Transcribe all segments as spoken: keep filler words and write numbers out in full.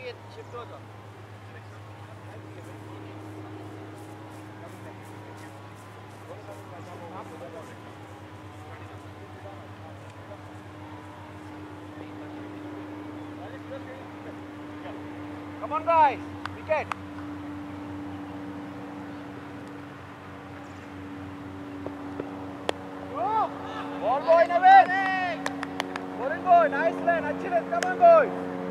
Shift हो जाओ. Come on guys, wicket. Ball boy Naveen. Bowling boy, nice lane, अच्छी lane, come on boy.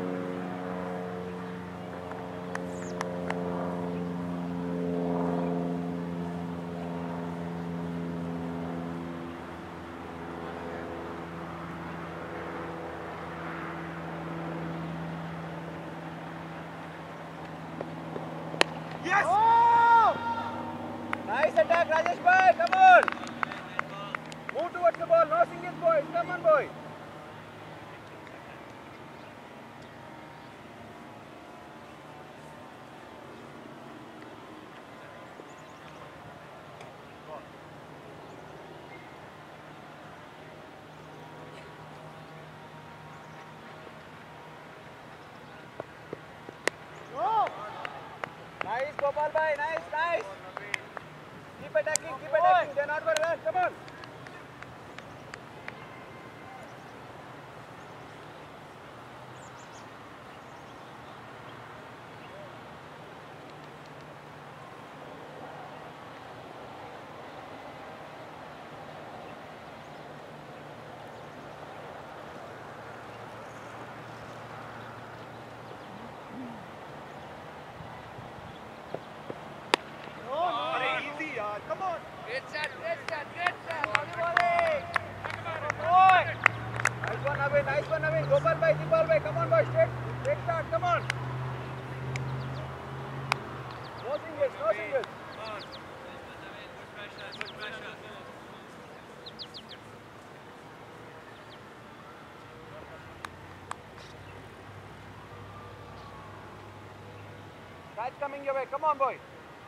Yes! Oh! Nice attack, Rajesh bhai, come on! Move towards the ball, no singles boys, come on boy! Nice Gopal bhai, nice, nice! Keep attacking, keep attacking, they're not going to run, come on! Come on! Great shot, great shot, great shot! Volley, volley! Boy! Nice one Naveen, nice one Naveen. Gopal bhai, Gopal bhai, come on boy, straight, straight start, come on! No singles, no singles. Catch coming your way, come on boy!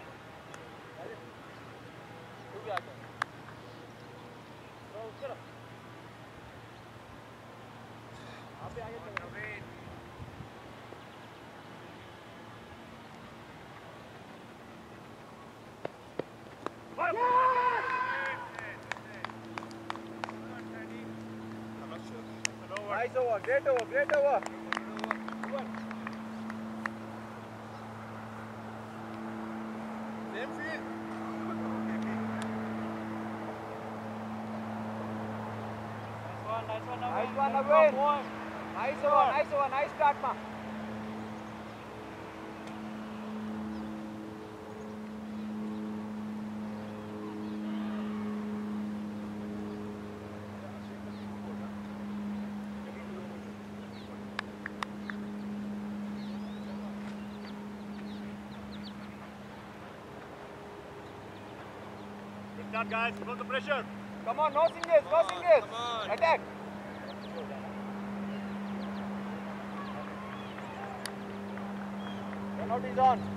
Nice over, great over, great over. Same field. Nice one, nice one, Nice one, Naveen. Nice over, nice over, nice start, ma. Good start, guys. Put the pressure. Come on, no singles, no singles. Attack. Penalty is on.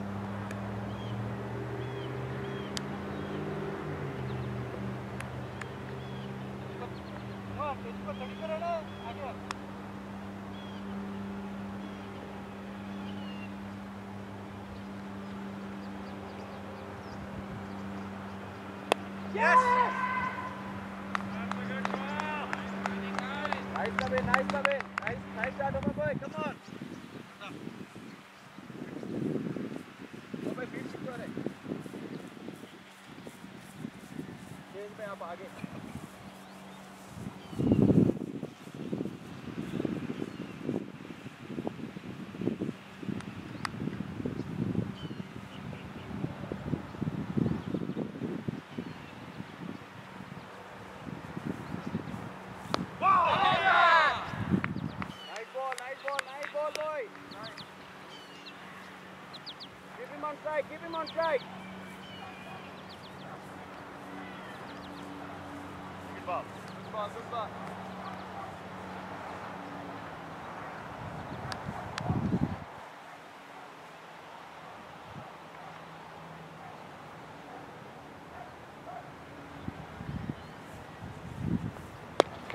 Yes! That's a good ball. Nice Naveen, nice Naveen. Nice, nice start, over boy. Come on. भाई field secure है stage पे आप आगे on strike, keep him on strike. Good ball. Good ball, good ball.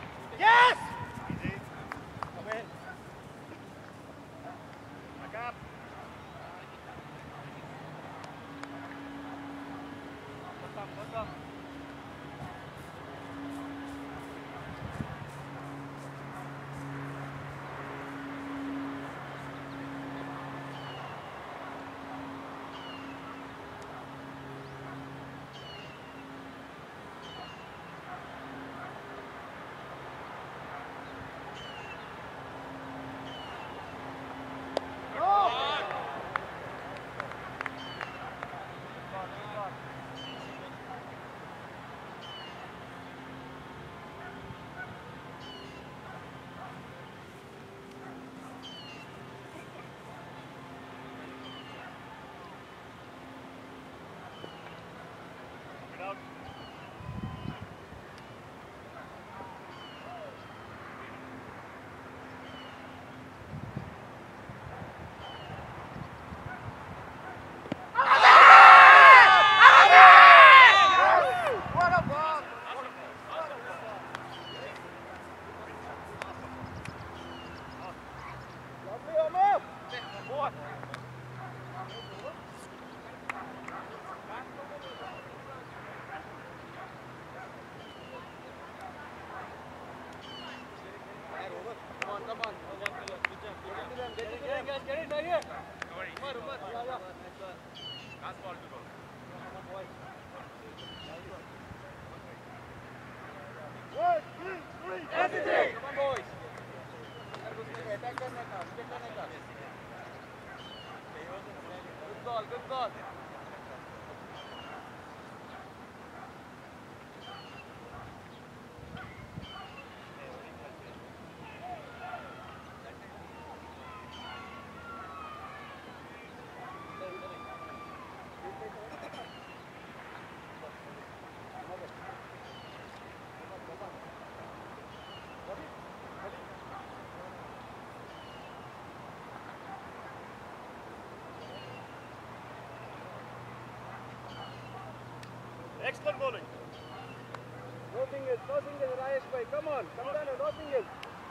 Yes! Easy. Come in. Back up. guys, get it right here. Umar, Umar. Yeah, yeah. Last ball to go. One, two, three. Hesitate. Come on, boys. Attack करने का, wicket लेने का. Good ball, good ball. Excellent bowling. No singles, no singles, Rajesh bhai. Come on, come down, no singles.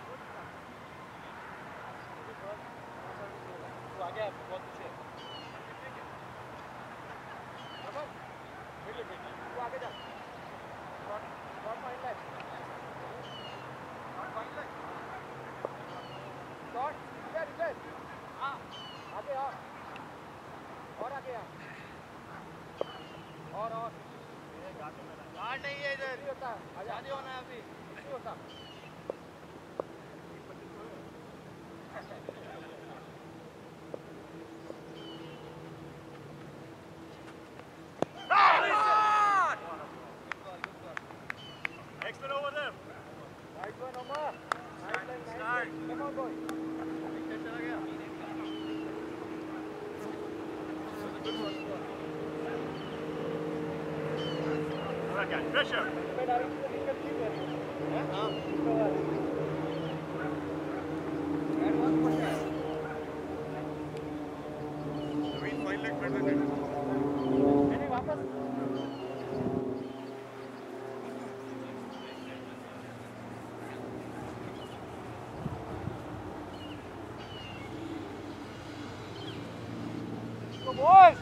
तू आगे आ, बहुत पीछे. Come on. Middle wicket. तू आगे जा. Short, short fine leg. Short fine leg. Short, there, there. हाँ, आगे आ. और आगे आ. और और. गार्ड नहीं है इधर. नहीं होता. शादी होना है अभी. नहीं होता. Excellent over there. Nice one, Omar. Nice line, nice line. Come on, boy. Wicket चला गया. Alright, pressure. मैं डायरेक्ट से विकेट की कर रही हूँ. हाँ. बैट बहुत पड़ता है. Naveen, fine leg better than that. नहीं वापस. Go boys.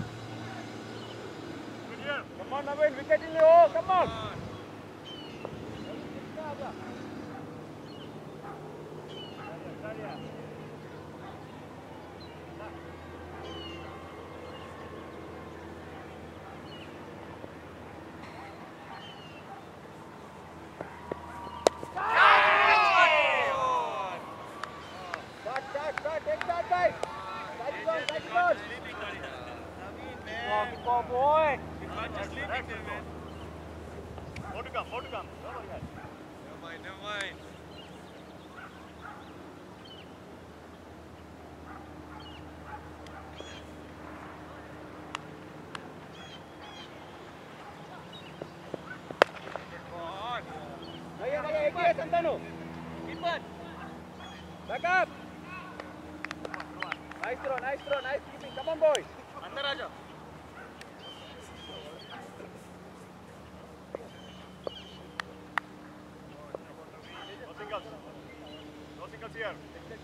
Good here. Come on, Naveen, wicket in the hole. Come on. Start, start, start. Take that, guys. Catch it on, catch it on. Oh, good ball, boy. More to come, more to come. Don't worry, guys. Never mind, never mind. नहीं है, नहीं है, एक ही है, संतानु. Keeper. Back up. Nice throw, nice throw, nice keeping. Come on, boys. अंदर आ जाओ. No singles. No singles here.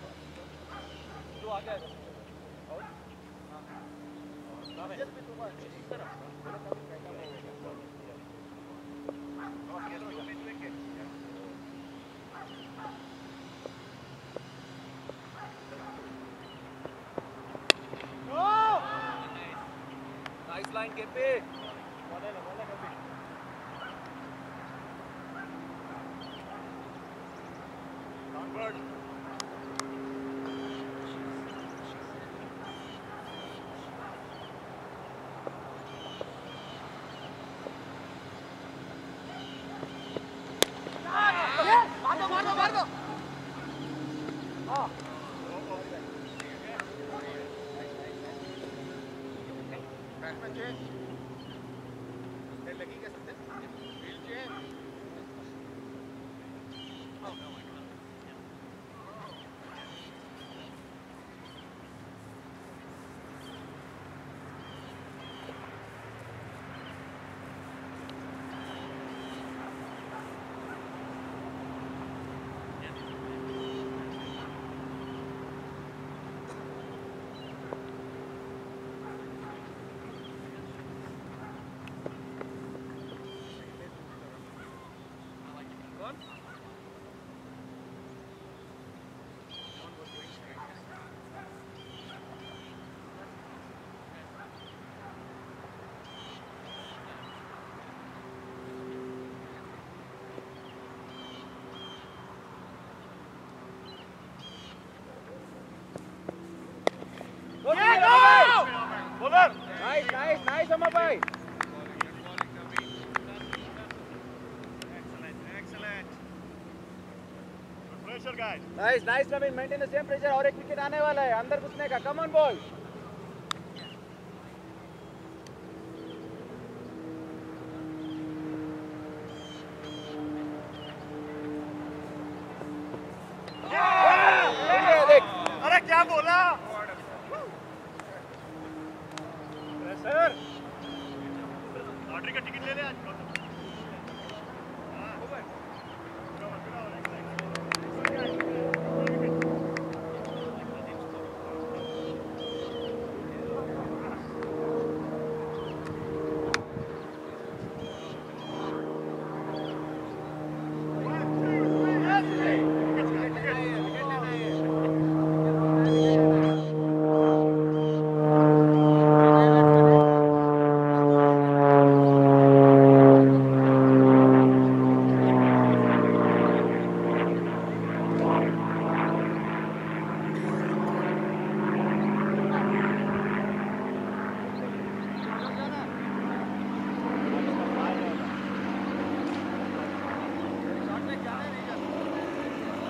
तू आगे आ जा. और? हाँ. Just be too much. इस तरफ. No! Nice line, K P. बोले ना, बोले कभी. Downward. Yes! मार दो, मार दो, मार दो. हाँ. Batsman change. Then लगी क्या समझे? Field change. nice, Amma bhai. Bowling, good bowling, Naveen. Excellent, excellent. Good pressure, guys. Nice, nice, Naveen. Maintain the same pressure. और एक विकेट आने वाला है. अंदर घुसने का. Come on, boy. ये देख. अरे क्या बोला? सर. लॉटरी का टिकट ले ले आज. हाँ. Over. Come on, come on, excellent. Very good. One, two, three, yes, three. Wickets, guys, wickets. Shot में जाना है, नहीं जाना.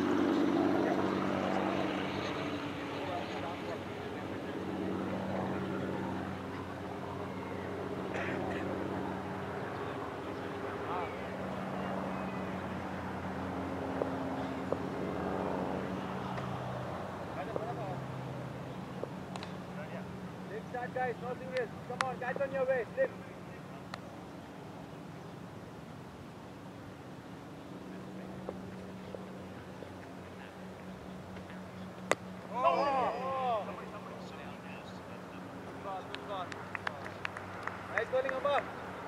Slip start, guys. No singles. Come on, catch on your way. Slip. Oh! Good ball, good ball. Nice bowling, Amma.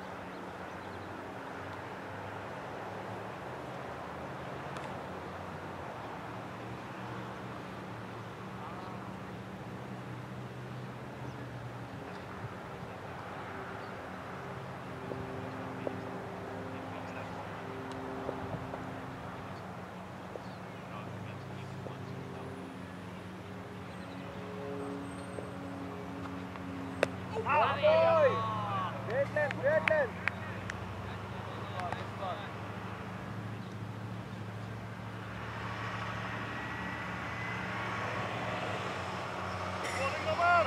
Ah, Boy. Great length, great length. Nice ball. bowling number.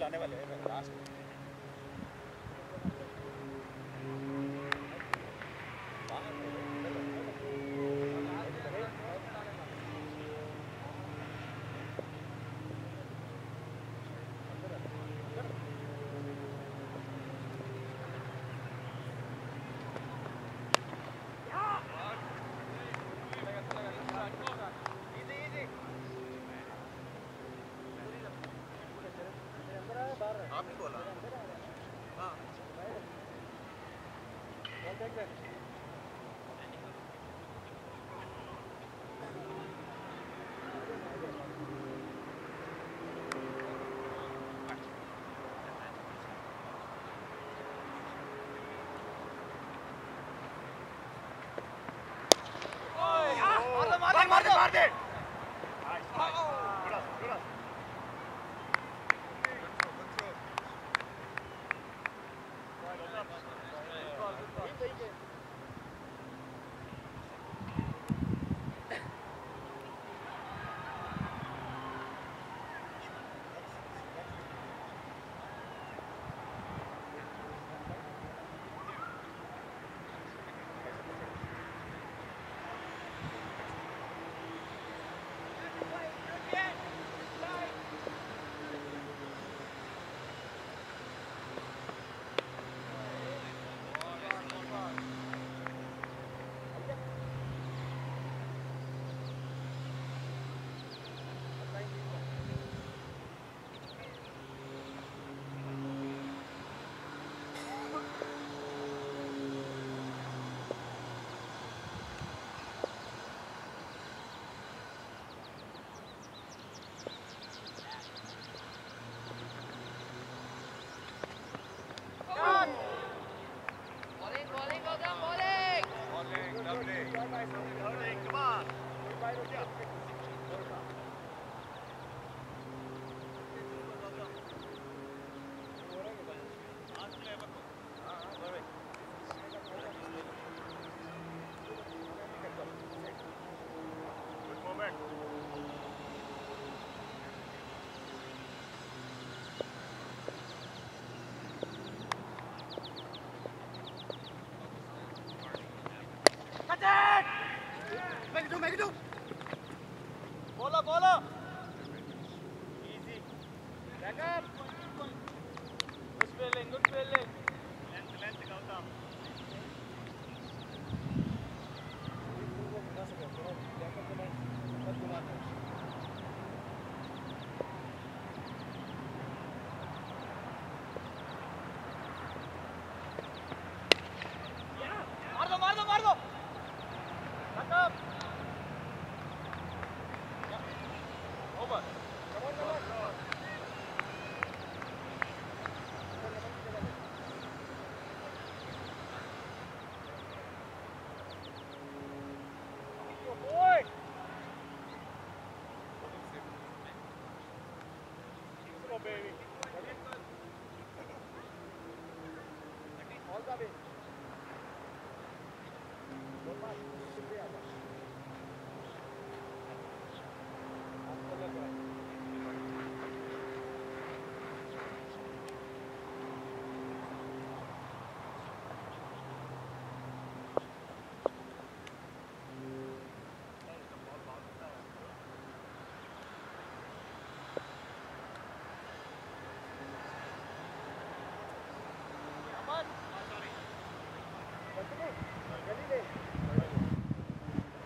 आने वाले हैं last आपने बोला हाँ मार दे मार दे मार दे Nice, nice. Good us, good us. Come on. Good moment. बोलो बोलो easy back up good spelling good spelling Length, length, Gautam. मार दो मार दो मार दो back up over come on come on boy Go, baby. all the way go fast should be out आपको लग रहा है Continue. Ready,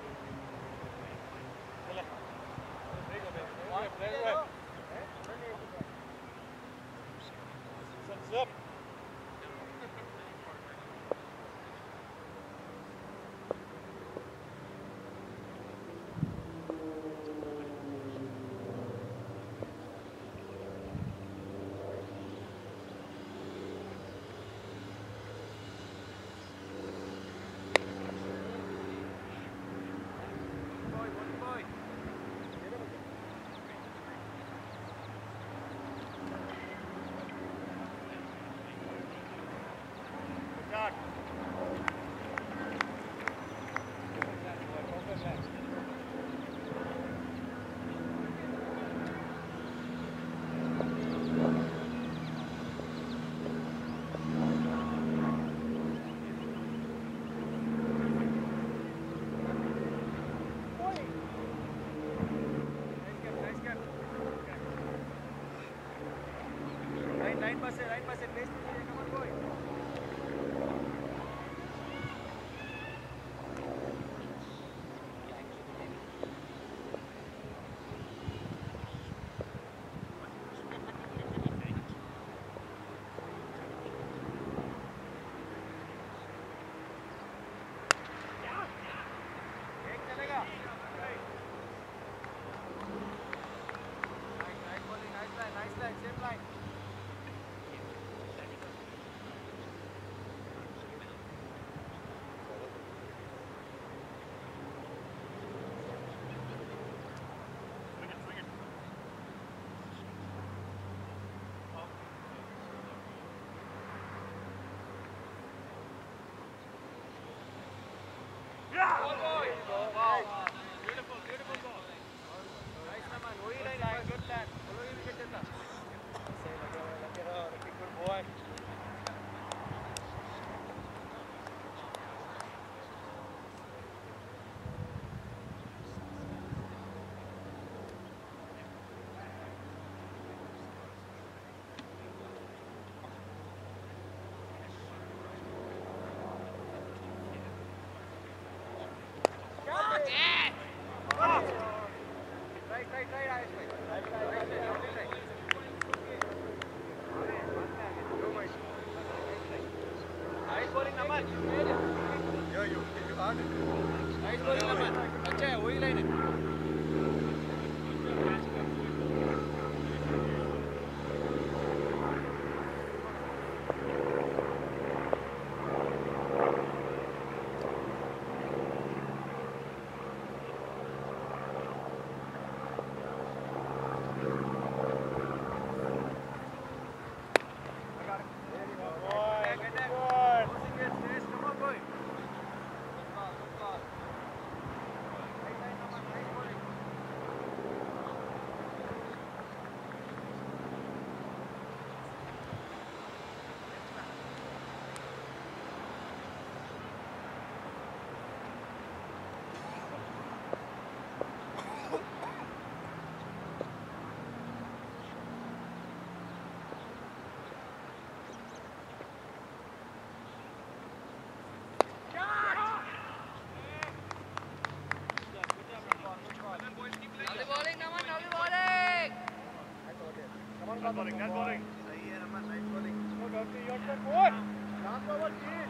back. Right, right, right, Ayush bhai. Right, right, right, right, right, right. Nice bowling, Naman. Yeah, you, you earned it. Nice bowling, Naman. अच्छा है, वही line है. Net bowling, net bowling. सही है नमन, nice bowling. Go, Dusty, your turn, boy. Last over, please.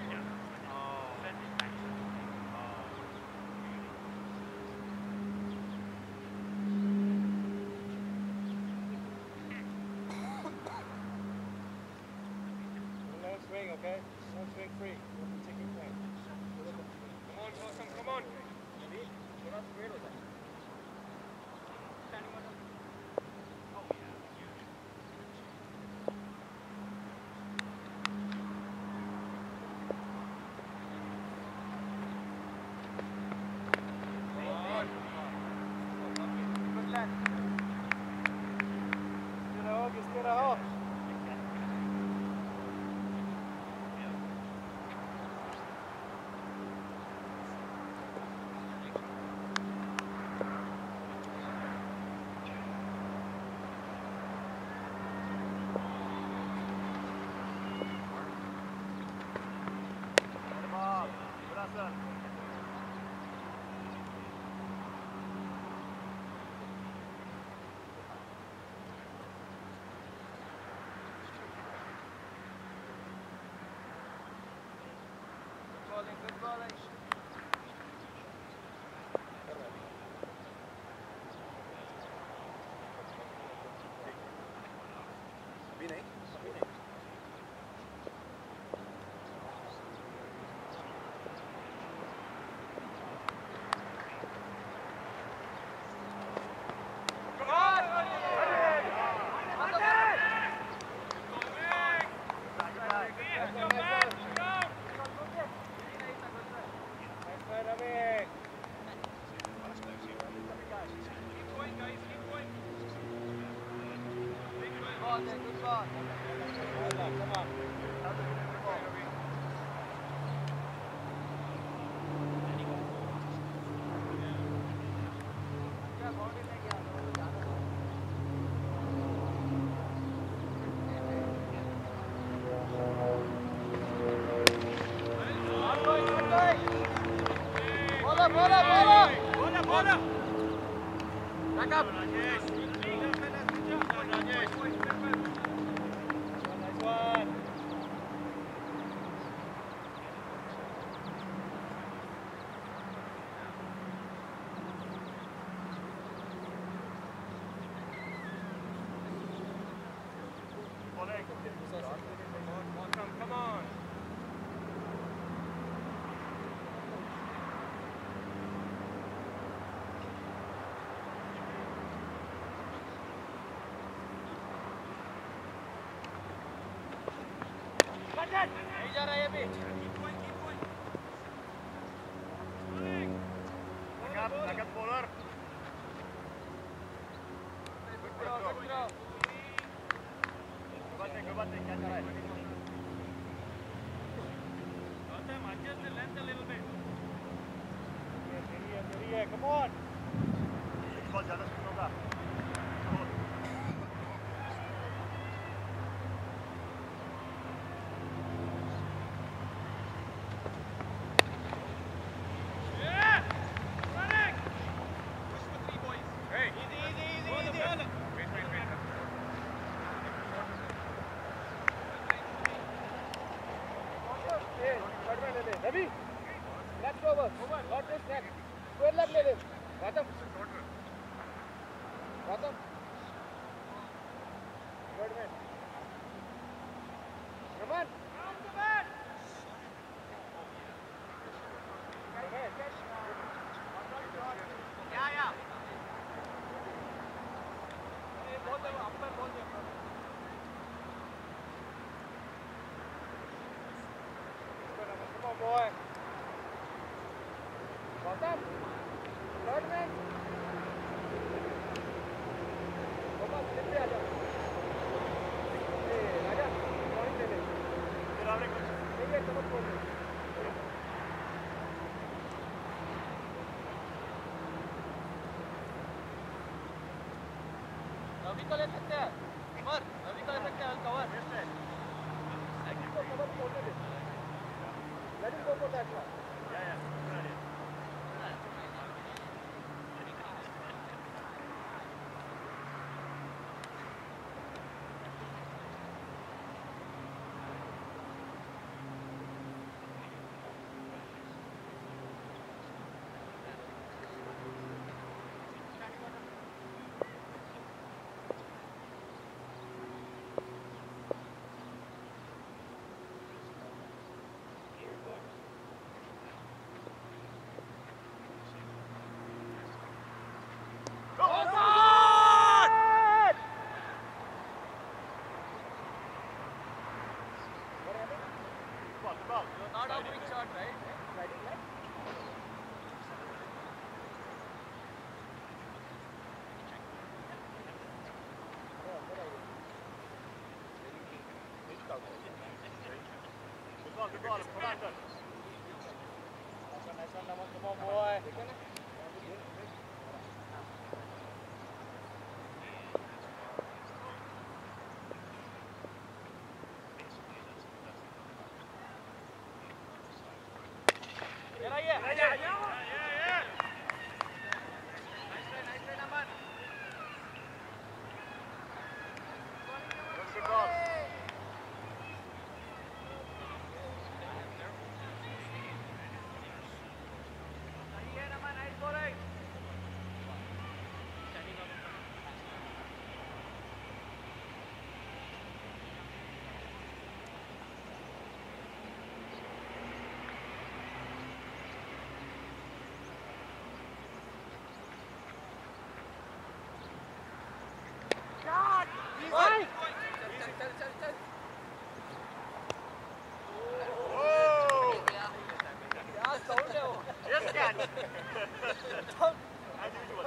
No swing, okay? No swing free. Take your time. Come on, Gautam, come on. थोड़ा spread होता है. Get a hug, just get a hug. Bowling, good bowling. अभी नहीं, अभी नहीं. Good ball. Come on. Bola, bola, bola. Bola, bola. Back up. Nice one. Come, come on. नहीं जा रहा है अभी. Back up, back up, bowler. Good throw, good throw. Go back, go back. Patrick, catch right. Gautam, adjust the length a little bit. Yes, steady है, steady है, come on. Pitch ball ज़्यादा spin होगा. Yeah! Running! Push for three, boys. Hey! Easy, easy, easy, easy. Wait, wait, wait. Ravi, left over. Not this neck. Square leg ले ले. Gautam. Gautam. Third man. Raman. Round the bat! Yeah, yeah. ये बोल दे, umpire बोल दे. Come on, boy. Gautam. Third man. Gautam, slip पे आ जा. ए, राजा, bowling ले ले. फिर आपने कुछ नहीं है, कमर खोल दे. रवि को ले सकते हैं. कवर. रवि को ले सकते हैं. कवर. इसको कमर खोलने दे. Let him go for that one. Yeah, yeah. Good idea. Ball, ball. You're not offering shot, right? Sliding leg. Good ball, good ball. Come on, turn. Nice one, Naman. Come on, boy. Get out here. Yeah, yeah, yeah. Nice try, nice try, Naman. Good ball. सही है नमन, nice bowling. Right. चल चल चल चल. Oh! क्या sound है वो? Yes, catch. As usual.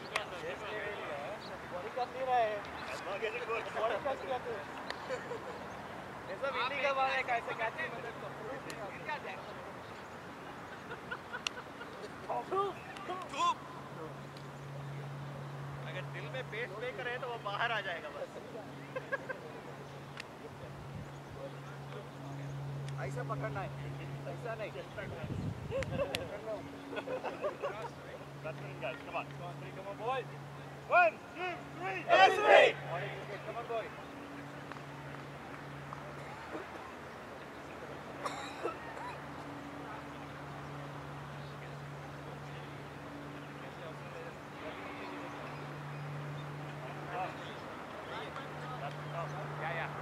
Body कर नहीं रहा है. As long as it goes. Body कैसे कहते हैं? ऐसा विंडी का बॉल है, कैसे catch है मतलब तो. धूप. अगर दिल में पेट पे करे तो वो बाहर आ जाएगा बस. ऐसा पकड़ना है. ऐसा नहीं. That's it, guys. Come on. Come on, three. Come on, boys. One, two, three. Yes, Come on, boy. Yeah, yeah.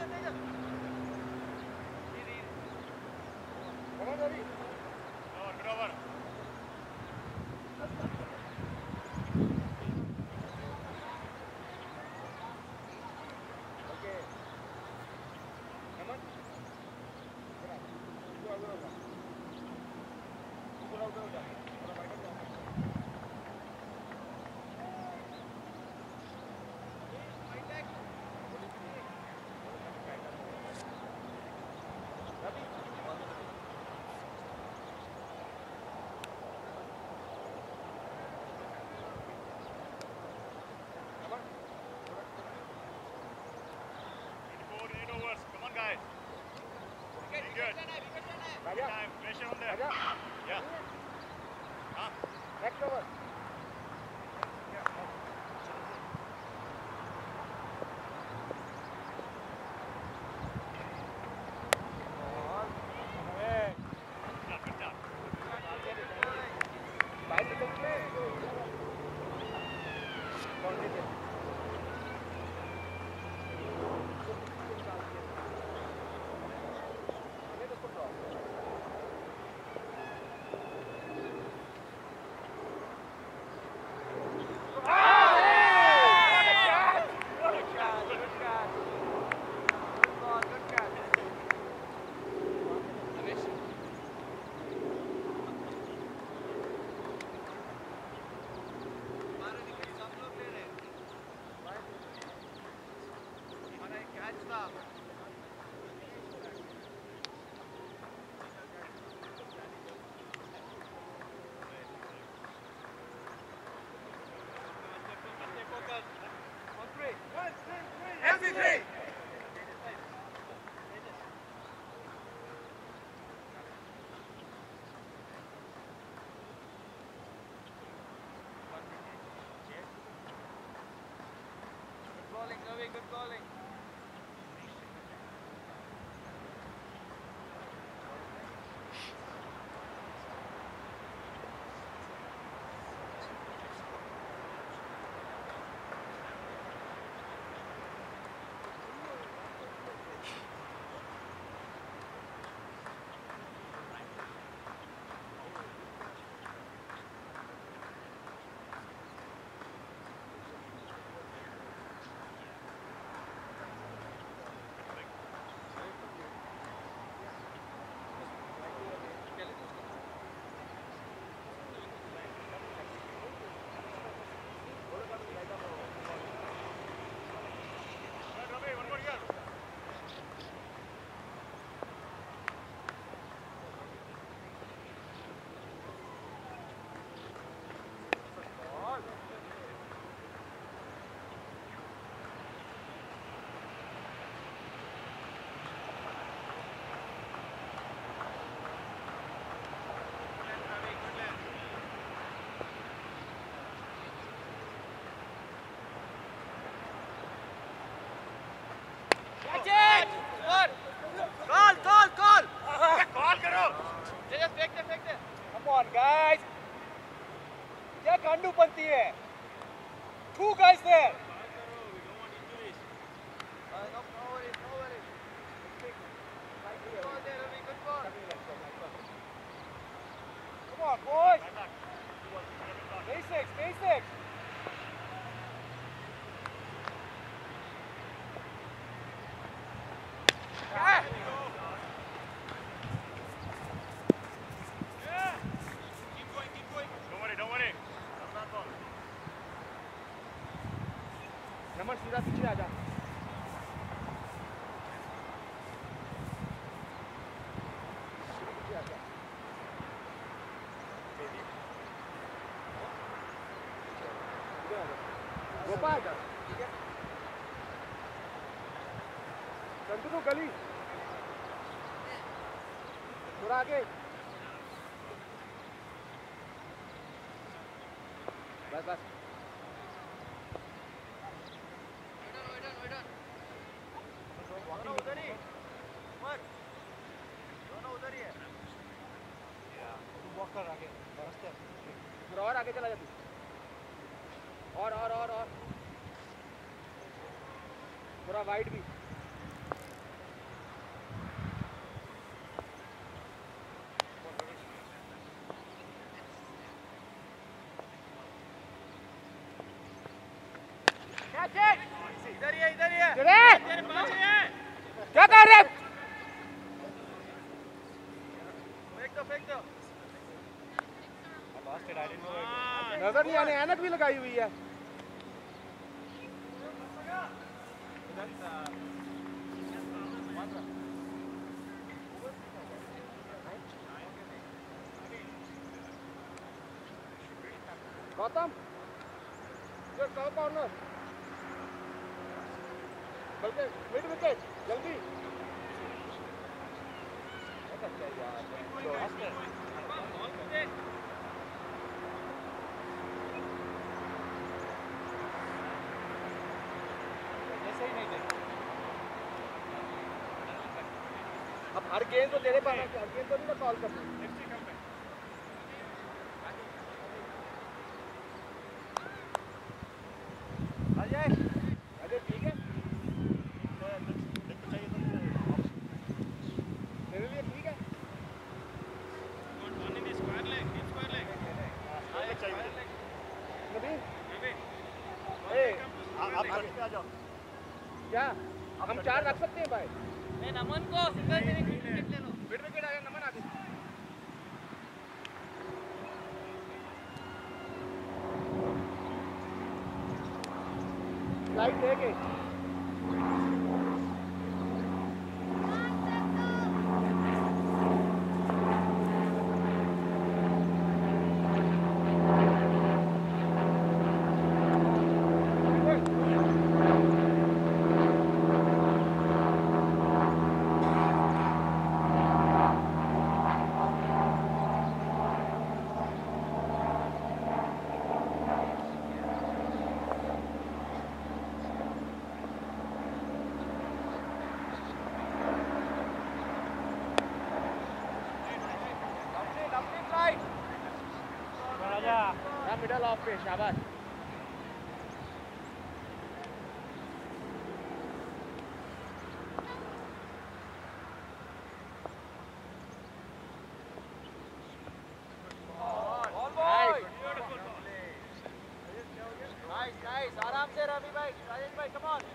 Come on, Ravi. Over, good over. Okay. Come on. Go out, go out, go out. Go out, go out. Go out, go out. Four, eight overs. Come on, guys. Doing good. Raja. Time, pressure on them. Raja. Yeah. Huh? Next over. Good, good job. Bicycle play. Continue. M C three. Good bowling, Ravi, good bowling. Good, Ravi, one more here. Catch it! Good. Call, call, call. Call करो. Just फेंक दे, फेंक दे. Come on, guys. क्या कांडू बनती है? Two guys there. Uh, no, no worries, no worries. Good ball there, Ravi, good ball. Come on, boys. Basics, basics. Yeah. Keep going, keep going. Don't worry, don't worry. That's not ball. नमन सीधा पीछे आ जा. पीछे आ जा. गोपाल ठीक है. Continue गली. थोड़ा आगे. बस बस. दोनों उधर ही. ऊपर. दोनों उधर ही है. तू वॉक कर आगे. रास्ते. थोड़ा और आगे चला जा तू. और और और और. थोड़ा वाइड भी. इधर ही है इधर ही है चले तेरे पास ही है क्या कर रहे फेंक दो फेंक दो lost it. I didn't know where it was. नजर नहीं आने ऐनक भी लगाई हुई है गौतम गुड कॉल कॉर्नर बल्कि मिड विकेट जल्दी अब हर गेंद तो तेरे पास है हर गेंद तो नहीं ना कॉल कर अजय अजय ठीक है मेरे लिए ठीक है नवीन ए आप फर्स्ट पे आ जाओ क्या हम चार रख सकते हैं भाई मैं नमन को सिंगल मेरे विकेट ले लो मिड विकेट आ गया नमन आगे लाइट देके मिडल ऑफ पे शाबाश आराम से रवि भाई राजेश भाई कम ऑन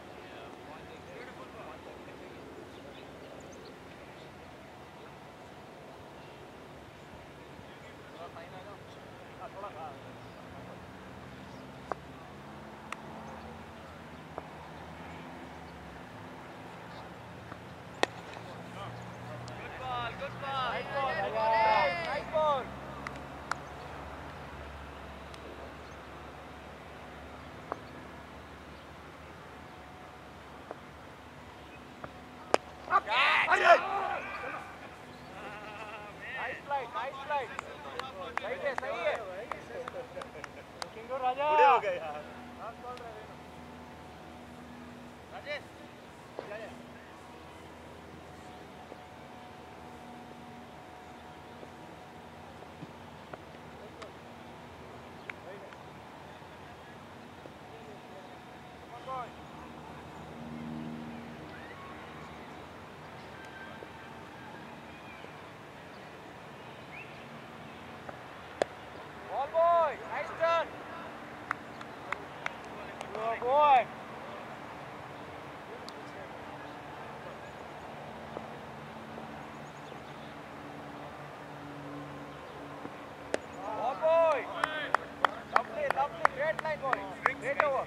बुढ़े हो गए यार Ball boy, nice turn. Good boy. Ball boy. Lovely, lovely, great line boy. Great over.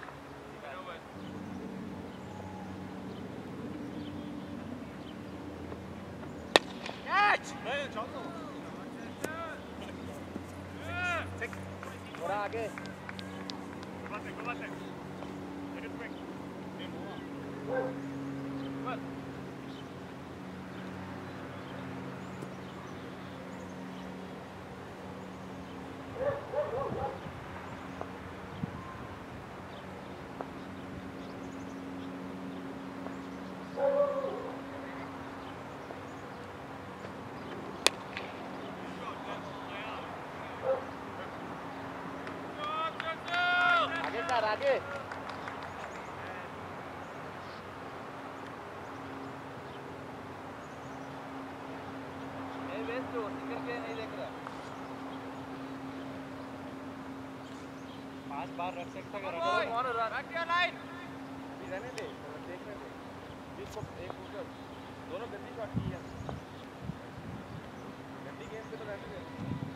Catch. थोड़ा आगे आगे वेस्ट हो सिंगल के नहीं देख रहा आज बाहर रख सकता है Boy, back to your line. अभी रहने दे, देखने दे। बीच को एक ऊपर, दोनों गंदी शॉट की है। गंदी गेम पे तो रहने दे।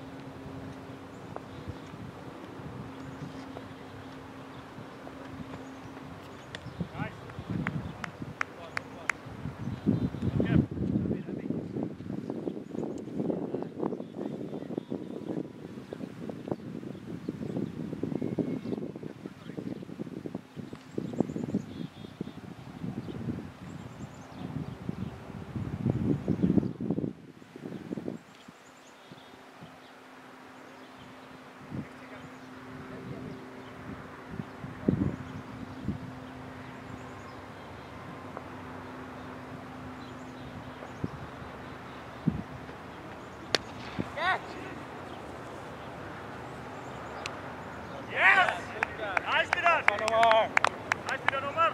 Yes! Nice, Didan. Omar. Nice, Didan, Omar.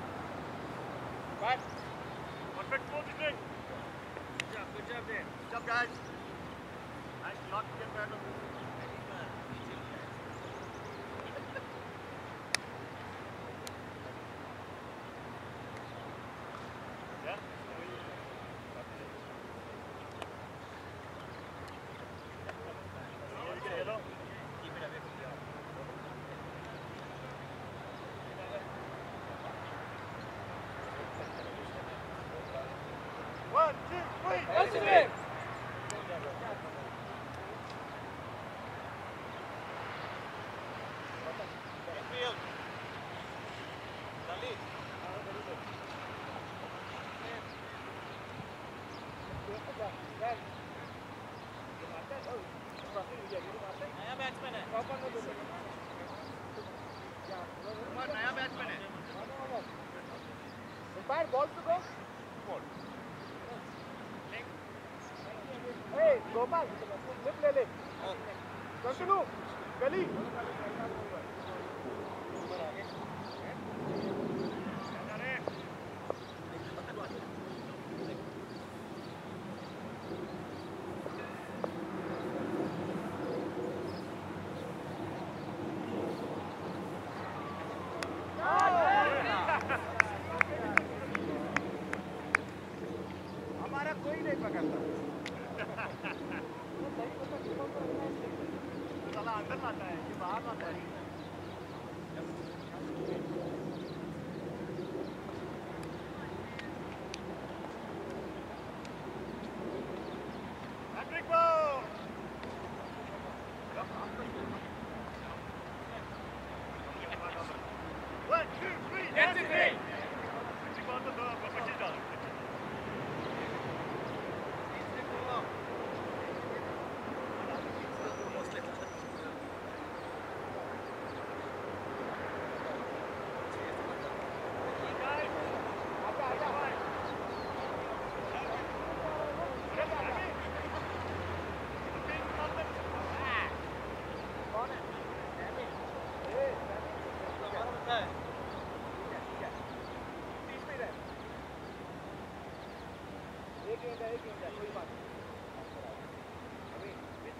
Back. Perfect positioning. Good job, good job there. Good job, guys. Nice block to get back. Yeah? Yellow. Keep it away from the arm. One, two, three. Positive. Infield. Dalit. नया batsman है उमर नया batsman है Umpire, ball to go. Ball. Hey, Gopal, lift ले ले. Continue. गली. हमारा कोई नहीं पकड़ता। साला अंदर लाता है ये बाहर लाता है hattrick ball one two three that's it hattrick ball तो दो पच्चीस डालो एक गेंद है, एक गेंद है, कोई बात नहीं। अभी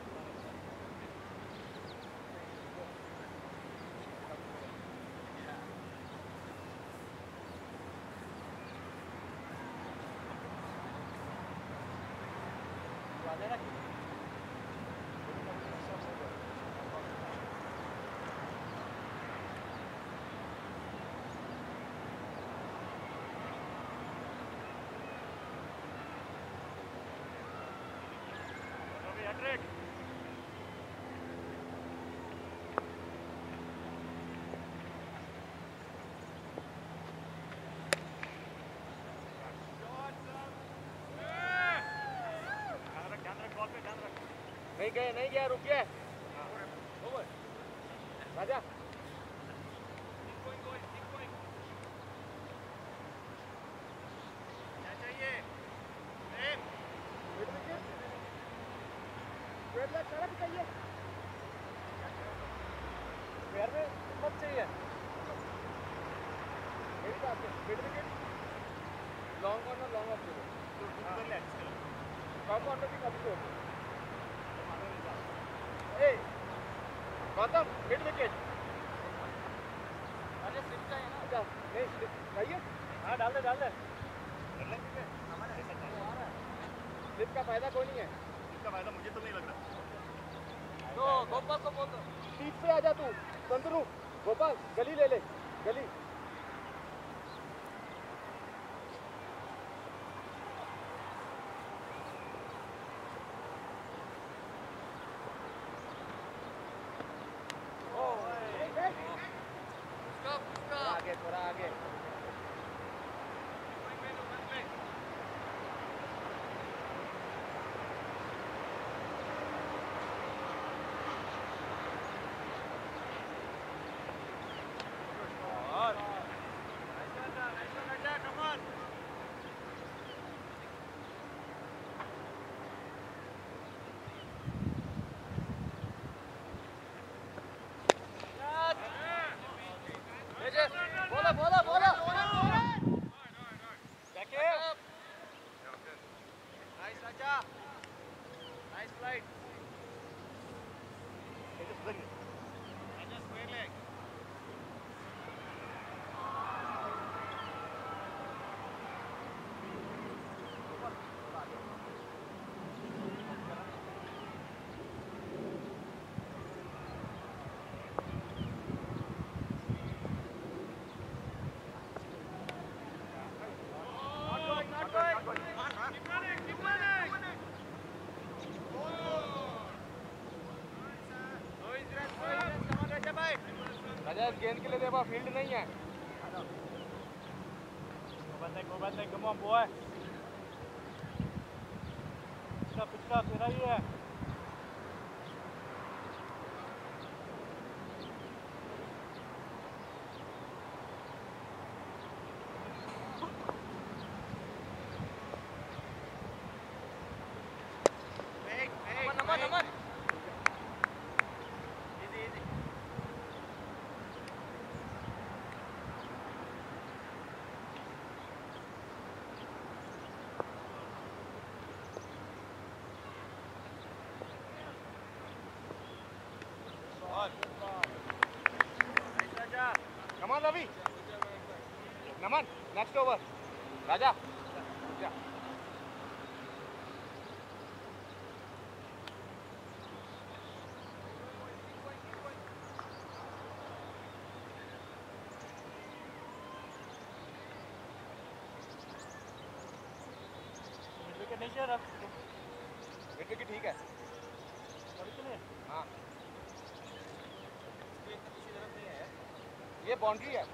हैट्रिक नहीं गए, नहीं गया, रुक गया। Raja long corner long off corner corner भी कभी तो ए गौतम मिड विकेट अरे स्लिप का है ना अच्छा नहीं स्लिप चाहिए हाँ डाल दे डाल दे स्लिप का फायदा कोई नहीं है स्लिप का फायदा मुझे तो नहीं लग रहा तो गोपाल को बोल दो सीट पे आ जा तू संतरू गोपाल गली ले ले गली आगे थोड़ा आगे बोलो बोलो बोलो nice Raja nice flight Raja गेंद के लिए देखो फील्ड नहीं है Go back, go back, come on, boy. पिछला पिछला तेरा ही है Naman Naman easy easy Come on, Ravi. Naman, next over. Raja. Yeah. Wicket नहीं शेयर मिड विकेट ठीक है हाँ ये बाउंड्री है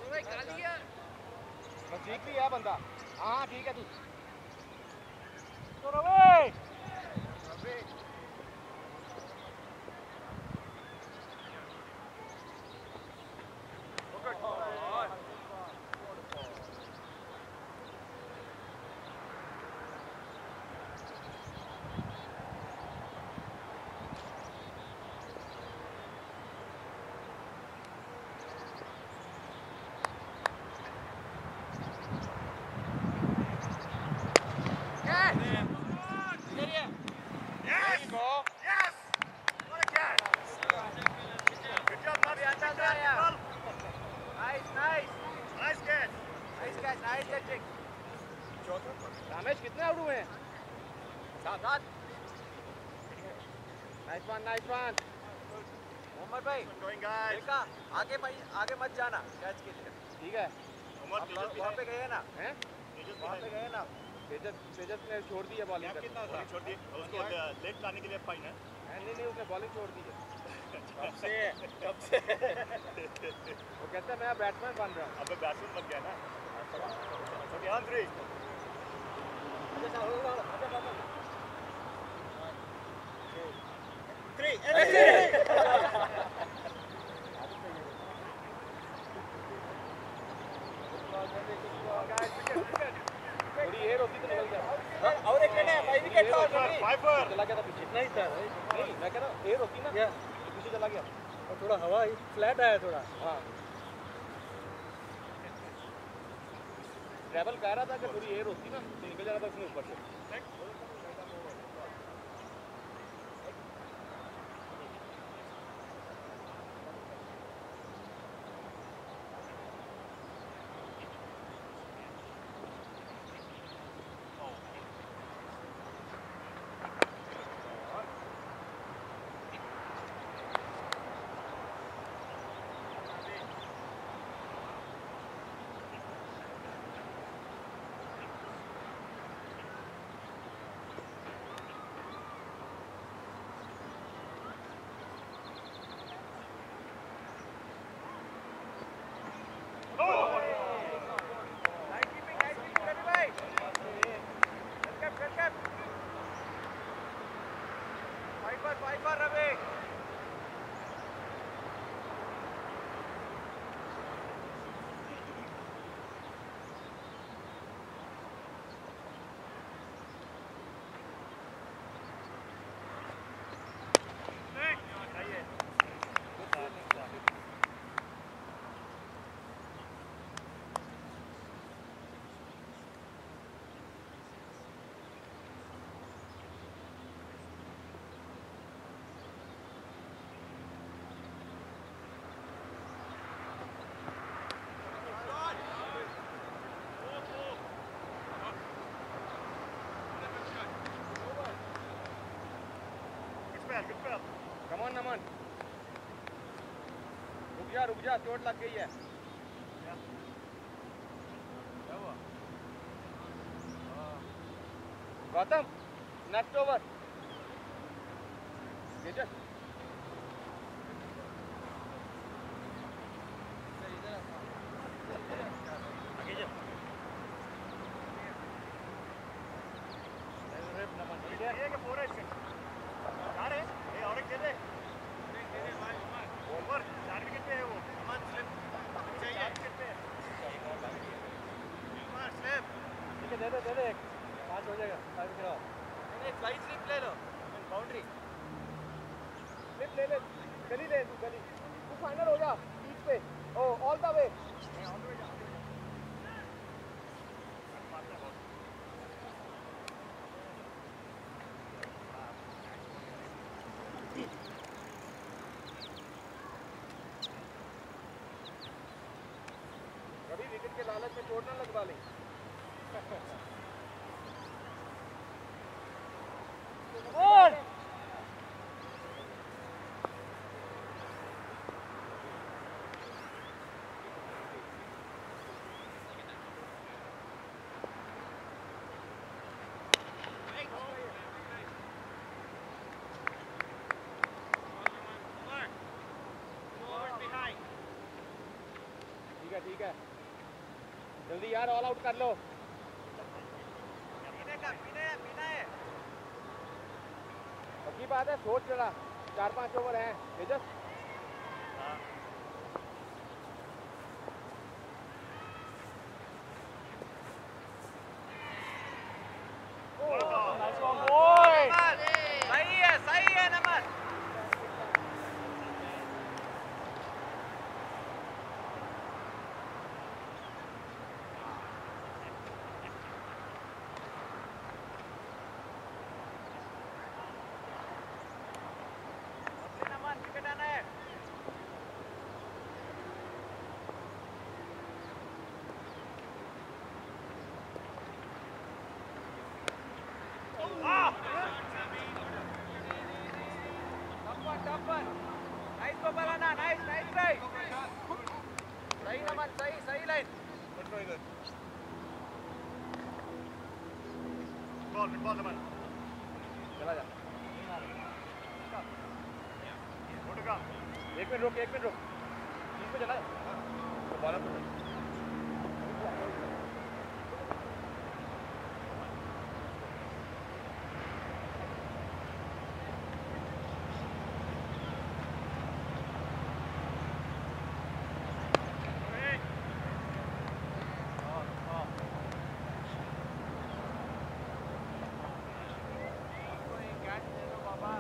नजदीक भी है बंदा हाँ हाँ ठीक है तू तो रवि रमेश कितने आउट हुए हैं सात आठ nice one nice one Mohammed भाई देखा आगे भाई आगे मत जाना कैच के लिए ठीक है आप वहाँ पे गए ना हैं वहाँ पे गए ना तेजस तेजस ने छोड़ दी है बॉलिंग छोड़ दी उसको लेट लाने के लिए फाइन है नहीं नहीं उसने बॉलिंग छोड़ दी है कब से कब से वो कहता है मैं बैट्समैन बन रहा हूँ अबे बैट्समैन बन गया ना ध्यान थ्री थोड़ी एयर होती तो निकल गया और एक है भाई विकेट था ऑलरेडी फाइव पर चला गया था पीछे नहीं था नहीं मैं कह रहा हूँ एयर होती ना तो पीछे चला गया और थोड़ा हवा फ्लैट आया थोड़ा हाँ ट्रैवल कह रहा था कि थोड़ी एयर होती ना तो निकल जाना था उसने ऊपर से spell, good spell. Come on, Naman. रुक जा रुक जा चोट लग गई है. क्या हुआ? Gautam, next over. तेजस. आगे जा. ये के पूरा इसके. चार है. ये और एक दे दे. ओवर चार विकेट पे है वो. अमन स्लिप चाहिए. विकेट पे है. अमन स्लिप. ठीक है दे दे दे दे एक. पाँच हो जाएगा. फाइव विकेट और. नहीं फ्लाइट स्लिप ले लो. बाउंड्री. स्लिप ले ले. गली ले तू गली. तू फाइनल हो जा. बीच पे. Oh all the way. कभी विकेट के लालच में चोट ना लगवा लें. और ठीक है ठीक है. जल्दी यार ऑल आउट कर लो. पीने का पीने पीना है. पक्की बात है सोच जरा. चार पांच ओवर हैं तेजस. सही है सही है नमन. नमन विकेट आना है. नाइस बॉल आना. Nice nice try. सही नमन सही सही लाइन. बॉल बॉल नमन. चला जा. Go to go. एक मिनट रुक एक मिनट रुक. बीच में चला. तो बॉलर को कैच दे दो बाबा.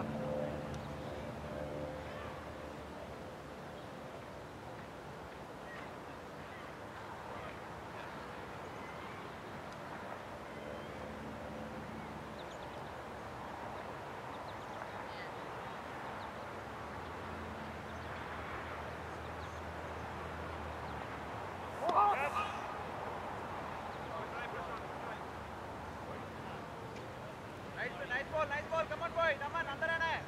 Nice nice ball nice ball. Come on boy. Naman अंदर आना है.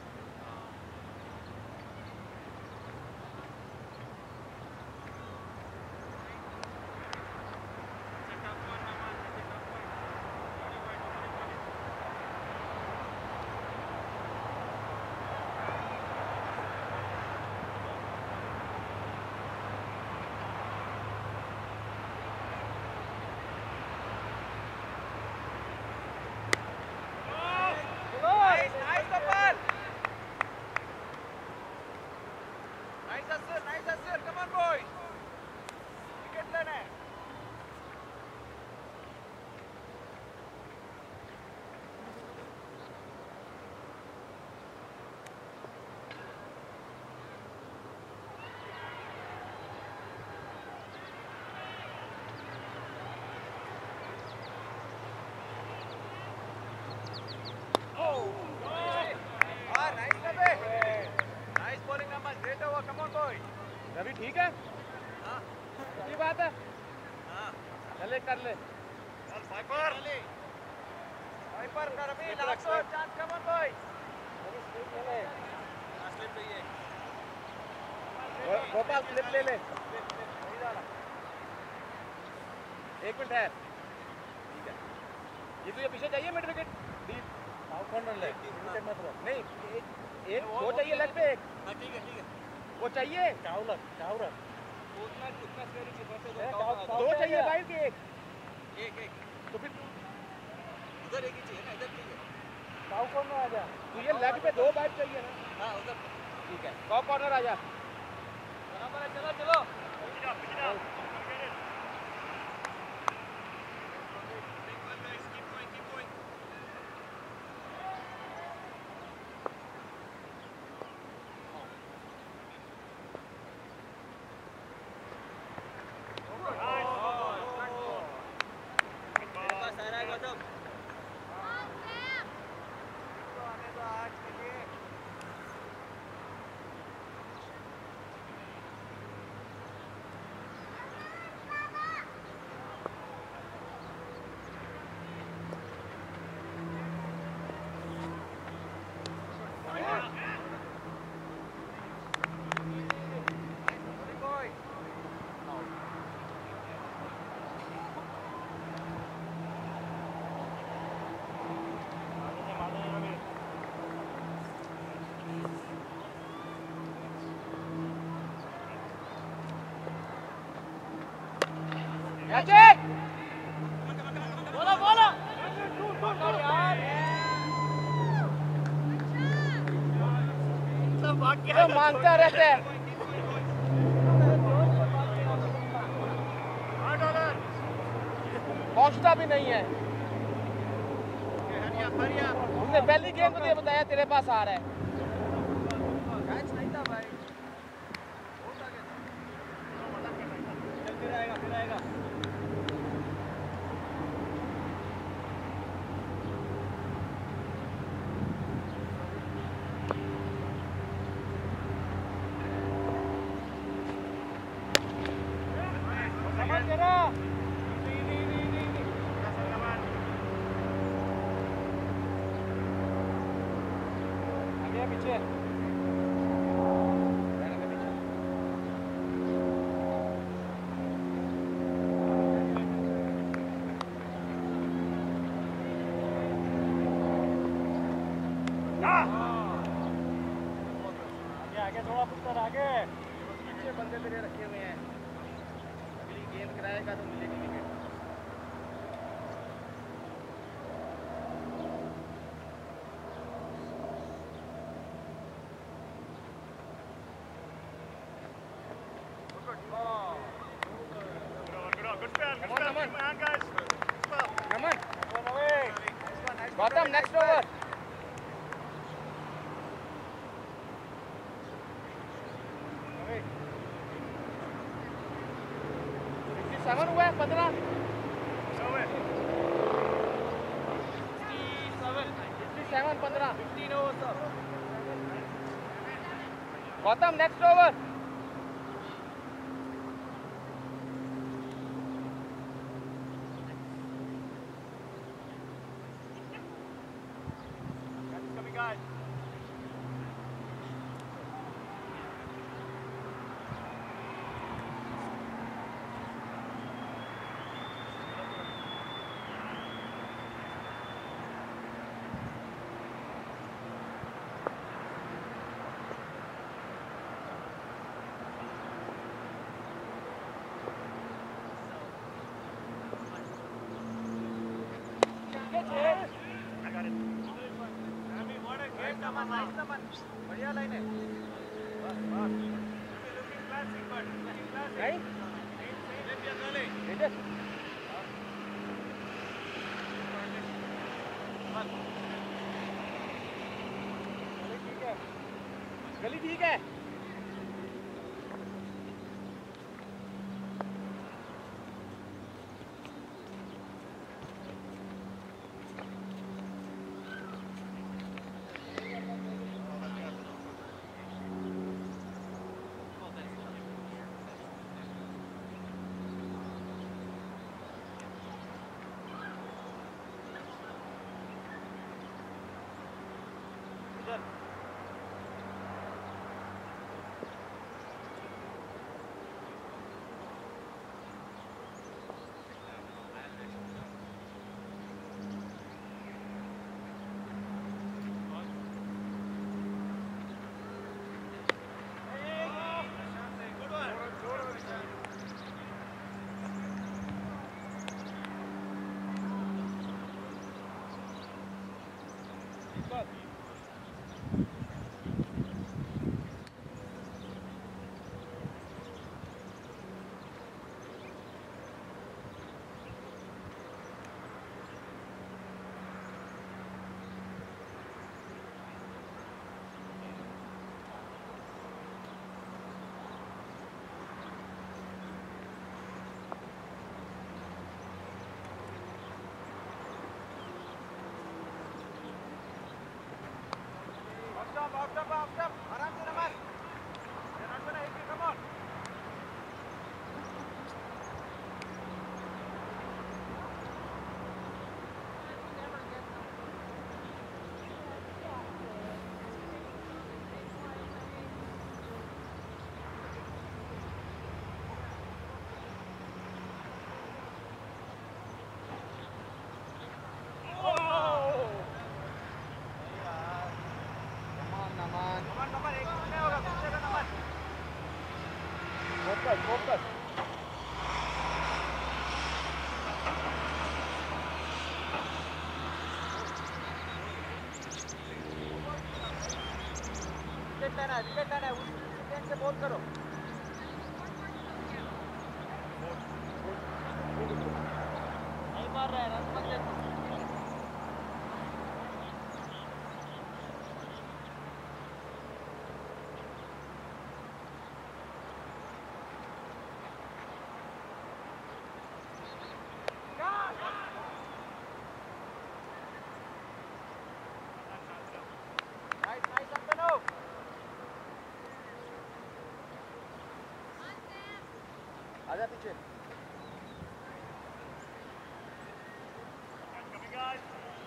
Nice, nice Gopal. Nice hustle, nice hustle. Come on, boys. Wicket लेना है. Ah, nice Nabe. Nice bowling numbers. Great over. Come on, boy. Ravi ठीक है. हाँ अच्छी बात है. हाँ. चले कर ले. Well, Piper. Piper, Ravi, last shot chance. Come on, boy. Ravi Gopal slip ले ले। एक मिनट है, ठीक है। ये तुझे पीछे चाहिए mid wicket deep south corner ले विकेट मत रख। नहीं, एक एक वो चाहिए लेग पे एक। हाँ ठीक है ठीक है। वो चाहिए काउ रख काउ रख। उतना उतना स्क्वायर इंच बस ए, काउ- काउ दो पे चाहिए गया। भाई कि एक? एक एक तो फिर उधर एक ही चाहिए ना, इधर ठीक है। साउथ कॉर्नर आ जा। तुझे लेग पे दो बाइट चाहिए ना? हाँ उधर ठीक है, कॉ कॉर्नर आ जा। बराबर है, चलो चलो। Catch it! बोलो बोलो। सब भाग तो मांगता रहता है। पहुंचता भी नहीं है। हमने पहली गेम में तुझे बताया तेरे पास आ रहा है। कैच नहीं था भाई। फिर आएगा फिर आएगा। पीछे आगे थोड़ा पुत्र आगे। पीछे बंदे तेरे रखे हुए हैं। अगली गेंद कराएगा तो मिलेगी विकेट। Gautam, next over. सत्तावन हुआ है, पंद्रह सत्तावन पंद्रह गौतम नेक्स्ट ओवर। बढ़िया लाइन है। नहीं गली ठीक है। ball. Off stop, off stop, off stop. आराम से Naman. You're not gonna hit me. Come on. Focus, focus. Wicket लेना है, विकेट लेना है. उस विकेट से बॉल करो. नहीं मार रहा है, रन मत ले. आजा पीछे. Coming, guys.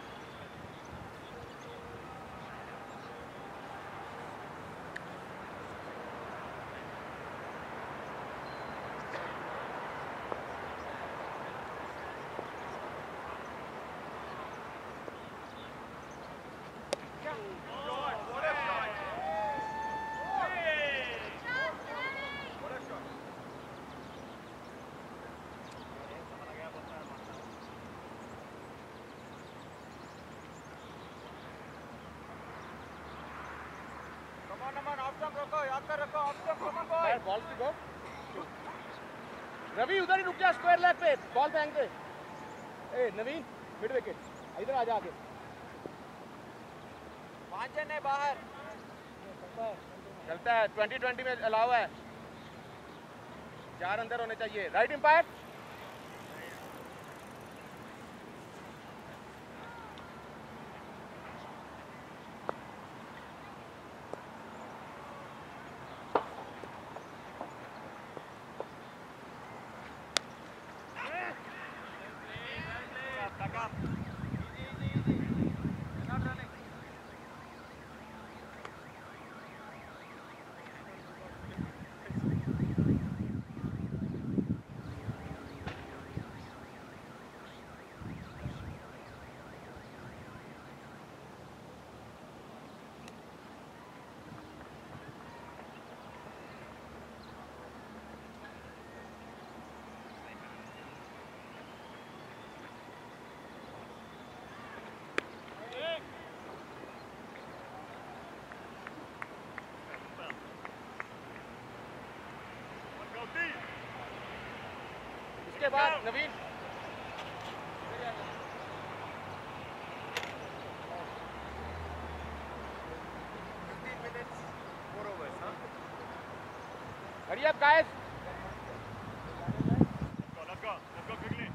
बॉल की गो. रवि उधर ही रुक जा स्क्वायर लेग पे. बॉल फेंक दे. ए नवीन मिड विकेट. इधर आ जा आगे. पांच जन है बाहर. चलता है. ट्वेंटी ट्वेंटी में अलाउ है. चार अंदर होने चाहिए. Right umpire. उसके बाद Naveen fifteen minutes, four overs, huh? Hurry up, guys. Let's go, let's go, let's go quickly.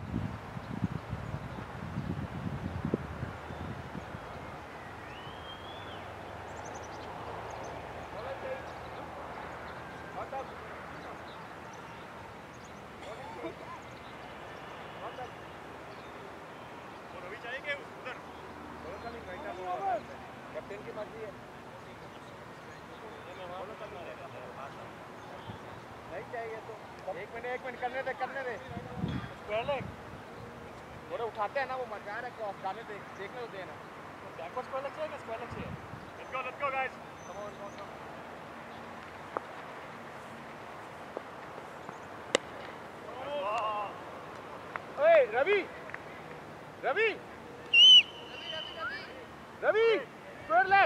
Captain की मर्जी है. नहीं चाहिए तो एक मिनट एक मिनट करने दे करने दे. थोड़े उठाते हैं ना वो मजा है क्रॉस जाने दे. देखने तो देना. बैकवर्ड स्क्वायर लेग चाहिए. स्क्वायर लेग चाहिए. Let's go, let's go, guys. Come on, come on, come on. Hey, Ravi! Ravi! Ravi! Ravi! Square leg.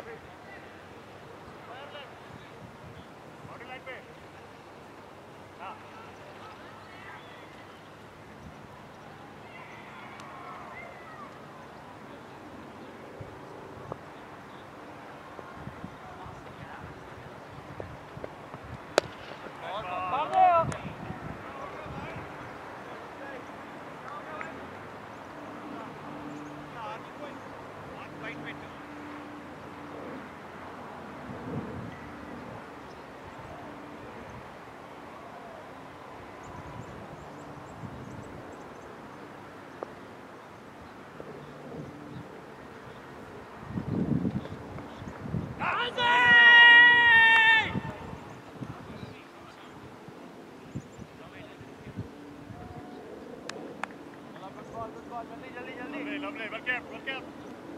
Boundary line पे हाँ Lovely, lovely. Well kept, well kept.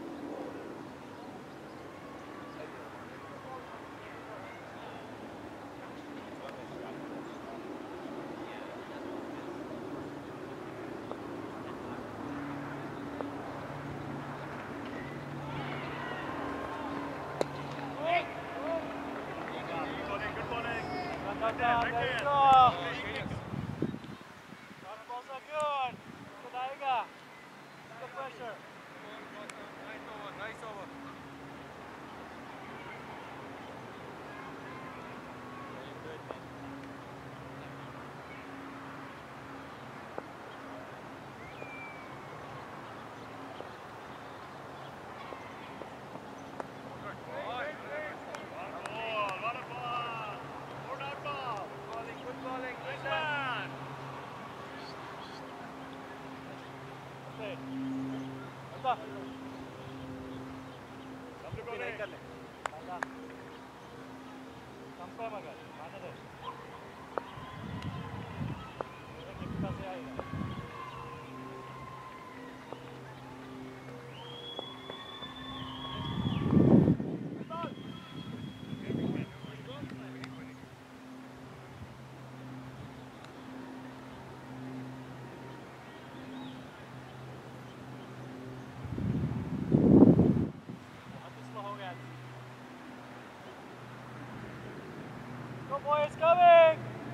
Boys coming!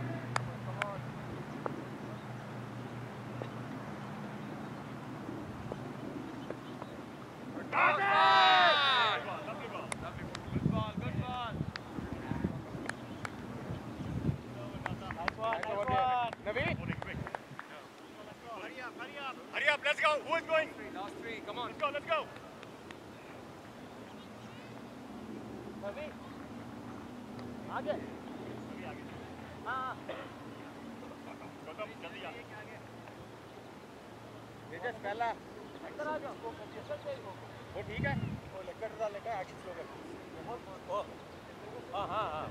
Hurry up, let's go. Who is going? Last three, come on. Let's go, let's go. Ravi, आगे. हाँ. गौतम जल्दी आ. तेजस पहला. अंदर आ जाओ. वो ठीक है. वो लेकर डाल लेकर एक्शन स्लो कर. ओ. हाँ हाँ हाँ.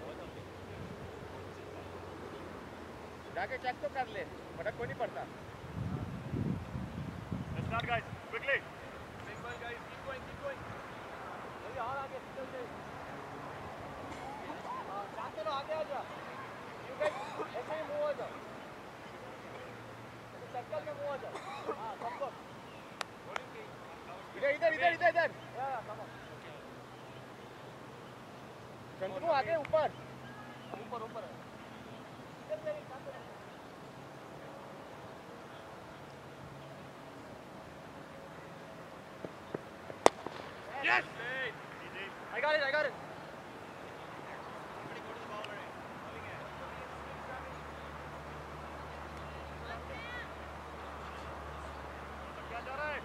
जाके चेक तो कर ले. फर्क कोई नहीं पड़ता. Let's start, guys. Quickly. Keep going, guys. Keep going, keep going. अभी और आगे चलते. हाँ, जाते रहो आगे आ जाओ. You guys ऐसे ही move हो जाओ. सर्कल में move हो जाओ. हाँ, सबको. इधर इधर इधर इधर इधर. Yeah, come on. शंतनु आगे ऊपर. ऊपर ऊपर. इधर मेरी साथ. Yes. I got it. I got it. क्या जा रहा है?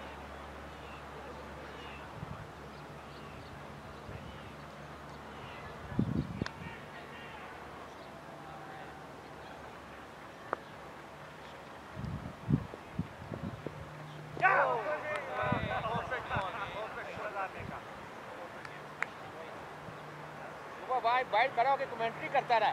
भाई बाइट खड़ा होकर कमेंट्री करता रहा.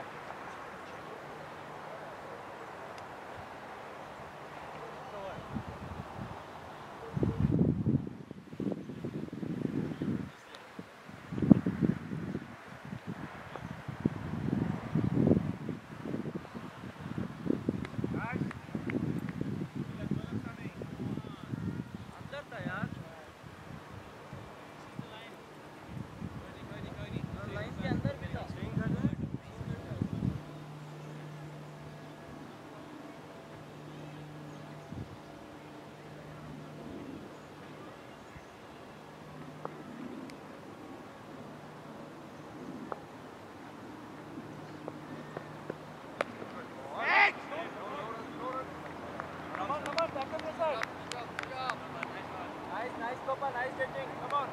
Swing, come on.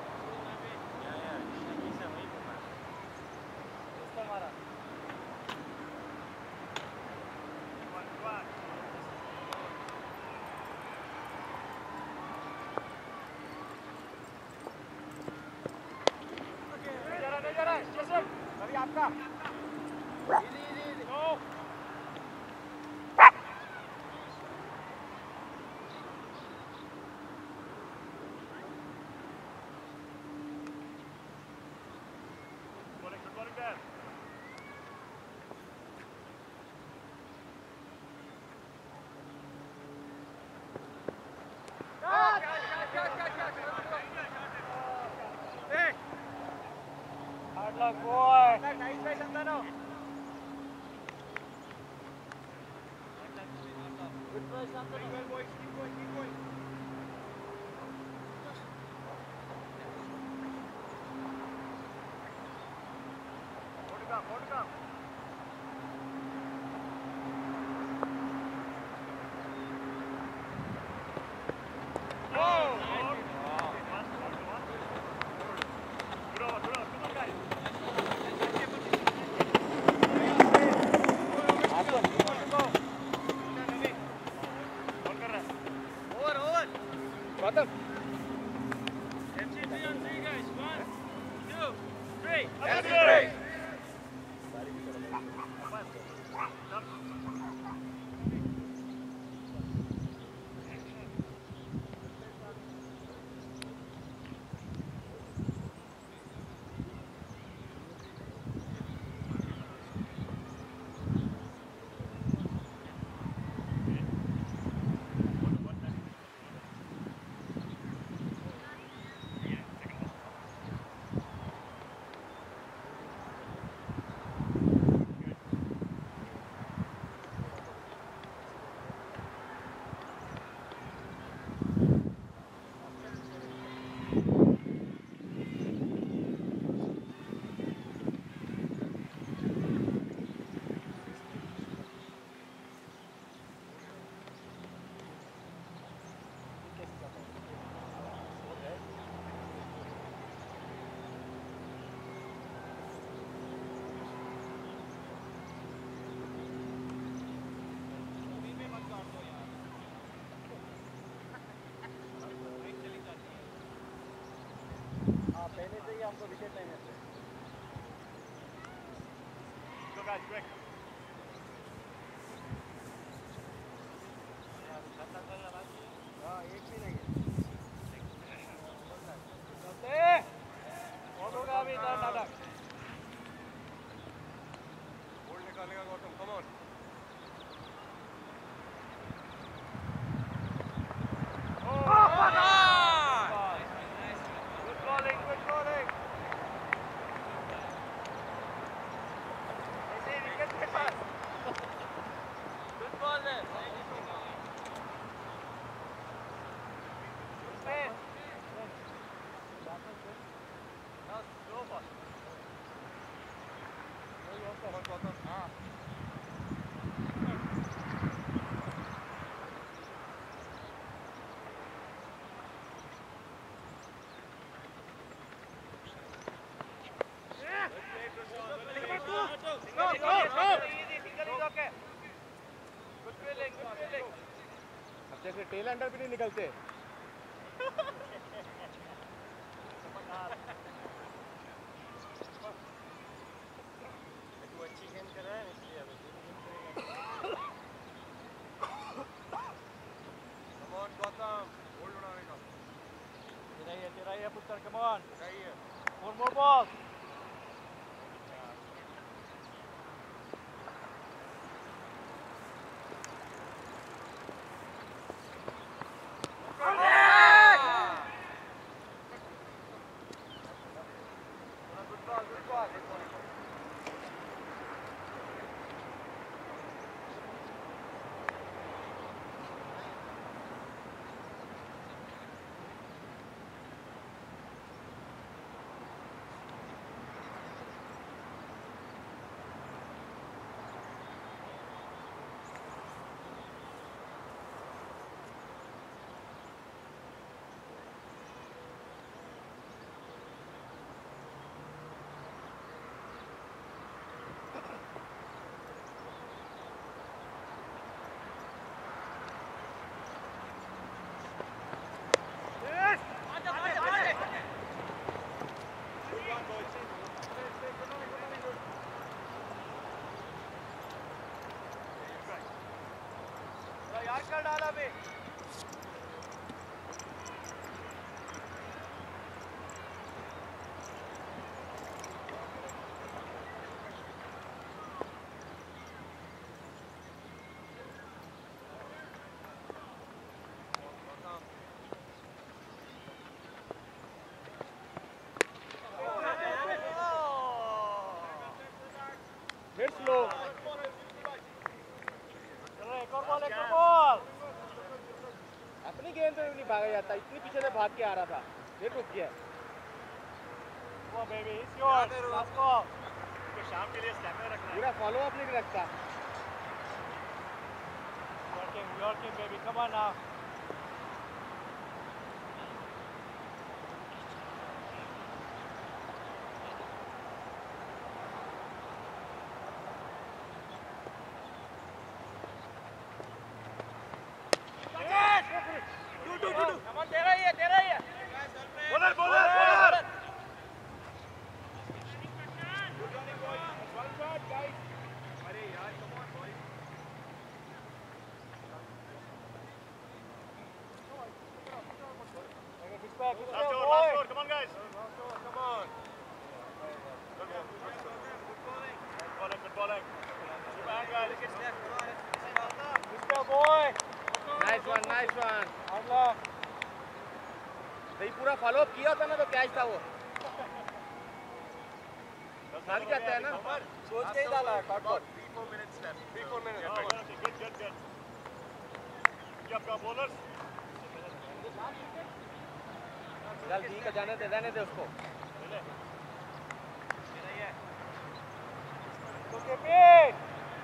अभी आपका easy easy easy no Hard luck, boy. Nice try, Santanu. Good try, Santanu. Well, boys. Keep going, keep going. More to come, more to come. Bottom. M C three on three, guys. One, two, three. M C three. पहले से ही हमको wicket लेने थे Go guys, quick. हाँ एक भी नहीं है चलते और होगा अभी इधर नाटक Ball निकालेगा Gautam, come on. Come on, Gautam. Ah. अब जैसे टेल एंडर भी नहीं निकलते तू अच्छी गेम कर रहा है इसलिए अभी Come on, Gautam. Hold उड़ाने का. तेरा ही है तेरा ही है पुत्र कम ऑन सही है. More more ball Hit slow. चलो एक और बॉल एक और बॉल. अपनी गेंद पे भी नहीं भागा जाता, इतनी पीछे से भाग के आ रहा था, फिर रुक गया. Come on baby, it's yours. Last ball. इसको शाम के लिए स्टैमिना रखना है. पूरा फॉलो अप नहीं रखता. Working, working baby. Come on now. Last over, last over. Come on, guys. Come on. Good ball. Good bowling, good bowling. Keep hand, guys. Good ball, boy. Nice one, nice one. Hard luck. भाई पूरा follow up किया था ना तो catch था वो. सारी जाता है ना. सोच के ही डाला है shot ball. three four minutes left. Three four minutes. Oh, okay, good, good, good. You have got bowlers. चल ठीक है, जाने दे, जाने दे उसको. Okay, big.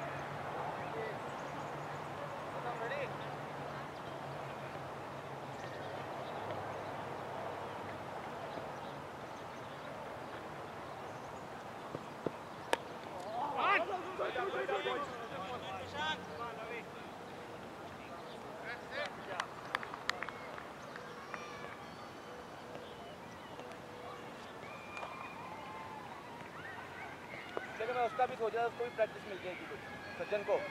लेकिन मैं उसका भी सोचा, उसको भी प्रैक्टिस मिल जाएगी कुछ, सज्जन को.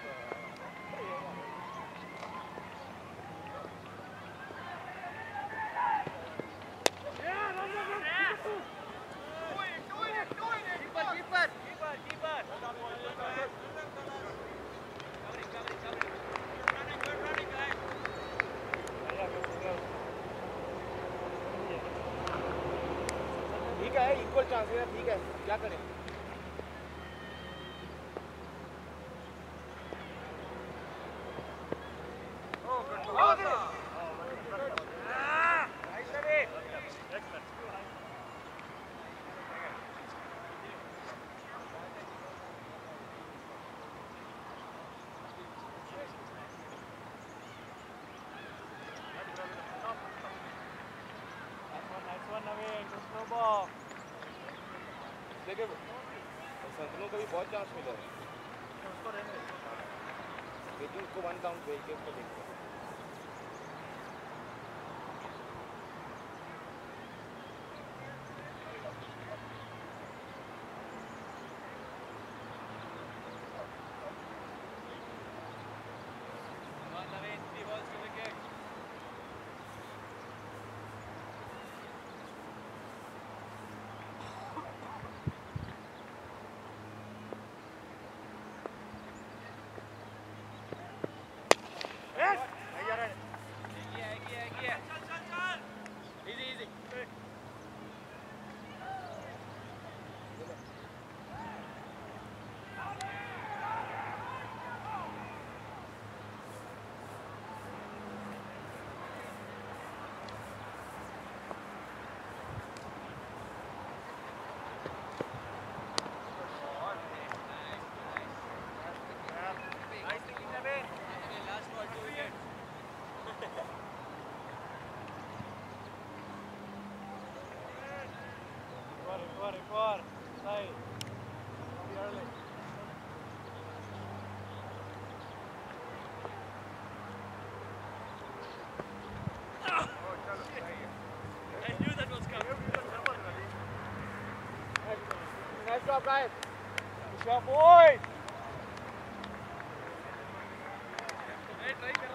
ठीक है, इक्वल चांस है, ठीक है, क्या करें. देखिए संतनों को भी बहुत चांस मिला है, लेकिन उसको वन काउंट भेज के उसको देखते हैं. Record, side. Early. I knew that was coming. Nice job, guys. Good job, boys. Right, right.